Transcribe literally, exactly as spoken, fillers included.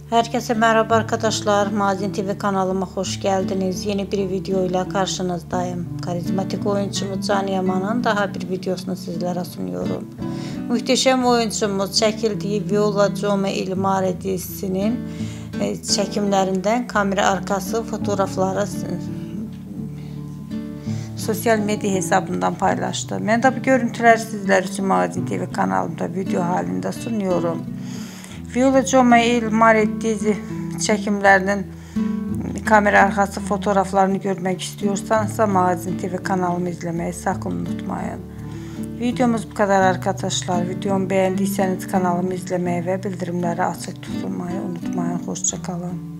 Herkese merhaba arkadaşlar. Mazin T V kanalıma hoş geldiniz. Yeni bir video ile karşınızdayım. Karizmatik oyuncumuz Can Yaman'ın daha bir videosunu sizlere sunuyorum. Muhteşem oyuncumuz çekildiği Viola Come il Mare dizisinin çekimlerinden kamera arkası fotoğrafları sosyal medya hesabından paylaştı. Ben de bu görüntüleri sizler için Mazin T V kanalımda video halinde sunuyorum. Viola Come il Mare dizi çekimlerinin kamera arkası fotoğraflarını görmek istiyorsanız Mazin T V kanalımı izlemeyi sakın unutmayın. Videomuz bu kadar arkadaşlar. Videomu beğendiyseniz kanalımı izlemeyi ve bildirimleri açık tutmayı unutmayın. Hoşça kalın.